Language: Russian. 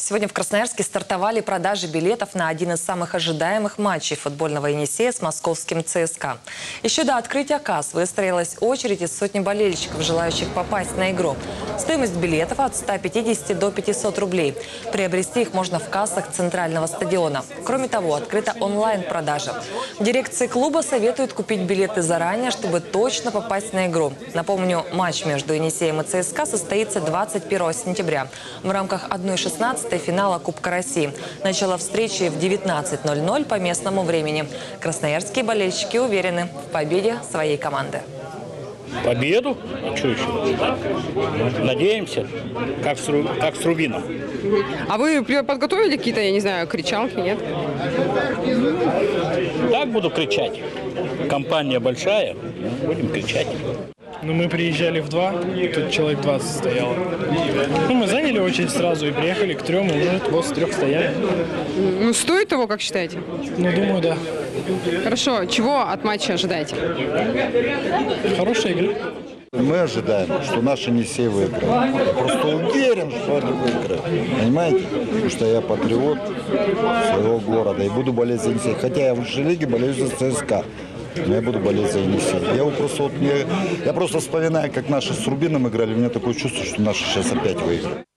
Сегодня в Красноярске стартовали продажи билетов на один из самых ожидаемых матчей футбольного Енисея с московским ЦСКА. Еще до открытия касс выстроилась очередь из сотни болельщиков, желающих попасть на игру. Стоимость билетов от 150 до 500 рублей. Приобрести их можно в кассах центрального стадиона. Кроме того, открыта онлайн-продажа. В дирекции клуба советуют купить билеты заранее, чтобы точно попасть на игру. Напомню, матч между Енисеем и ЦСКА состоится 21 сентября в рамках 1/16 финала Кубка России. Начало встречи в 19:00 по местному времени. Красноярские болельщики уверены в победе своей команды. Победу? А что еще? Надеемся, как с Рубином. А вы подготовили какие-то, я не знаю, кричалки, нет? Так буду кричать. Компания большая, будем кричать. Ну, мы приезжали в 2, тут человек 20 стояло. Ну, мы заняли очередь сразу и приехали к 3, и уже вот с 3 стояли. Ну, стоит того, как считаете? Ну, думаю, да. Хорошо. Чего от матча ожидаете? Хорошая игра. Мы ожидаем, что наш Енисей выиграет. Я просто уверен, что они выиграют. Понимаете? Потому что я патриот своего города и буду болеть за Енисей. Хотя я в высшей лиге болею за ЦСКА. Но я буду болеть за Енисей. Я просто вспоминаю, как наши с Рубином играли. У меня такое чувство, что наши сейчас опять выиграют.